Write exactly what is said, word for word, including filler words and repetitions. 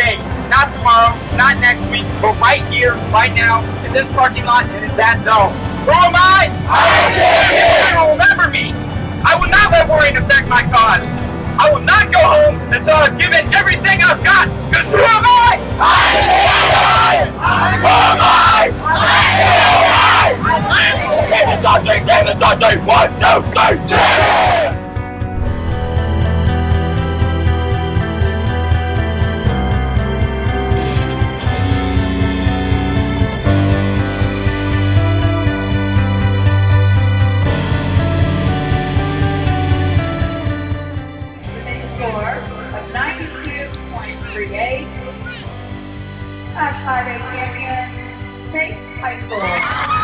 today, not tomorrow, not next week, but right here, right now, in this parking lot and in that zone. Who am I? I am. You will remember me. I will not let worrying affect my cause. I will not go home until I've given everything I've got. Because who am I? I am. Who am I? I am. David Dante, David Dante, one, two, three, cheers! ninety-two point three eight. Class five A champion, Pace High School.